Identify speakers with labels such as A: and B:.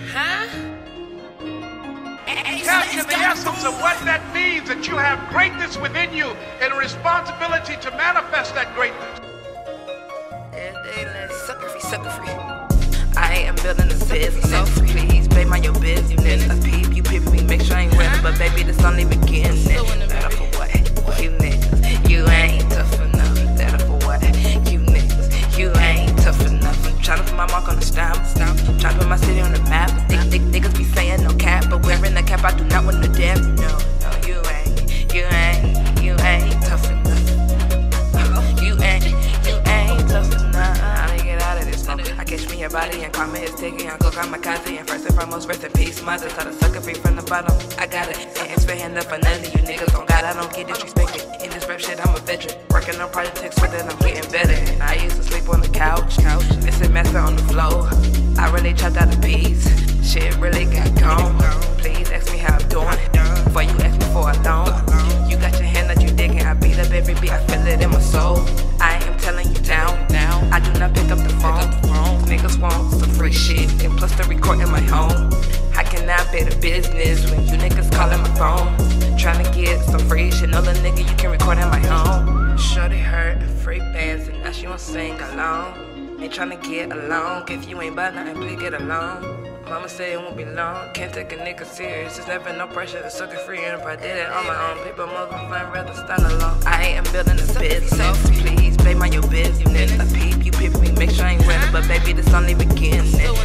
A: Captain the essence of what that means, that you have greatness within you and a responsibility to manifest that greatness.
B: Sucker free. I am building a business, so please pay my your business. I peep, you peep me, make sure I ain't ready, but baby, this only beginning. Better for what? You niggas, you ain't tough enough. Better for what? You niggas, you ain't tough enough. I'm tryna put my mark on the stamp. Tryna put my city on the map. Niggas be saying no cap, but wearing the cap, I do not want to dip. No, you ain't tough enough. You ain't tough enough. I'ma get out of this smoke. I catch me your body and karma is taking. I go kamikaze and first and foremost, rest in peace, mother. Tell the sucker free from the bottom. I got it. Ain't expecting up for none of you niggas. On God, I don't get disrespected. In this rap shit, I'm a veteran. Working on projects with it, I'm getting better. And I used to sleep on the couch. Missing master on the floor. I really chopped out a piece. Shit really got gone. Please ask me how I'm doing. Before you ask me for a loan. You got your hand that you digging. I beat up every beat, I feel it in my soul. I am telling you down. I do not pick up the phone. Niggas want some free shit. And plus the record in my home. How can I be the business when you niggas calling my phone? Tryna get some free shit. Know the nigga you can record in my home. Shorty heard free bands and now she wanna sing along. Ain't tryna get along. If you ain't about nothing, please get along. Mama say it won't be long. Can't take a nigga serious. There's never no pressure to sucker free. And if I did it on my own, people move and find rather stand alone. I am building a business, so please pay my your business. I peep, you peep me, make sure I ain't ready, but baby, this only beginning.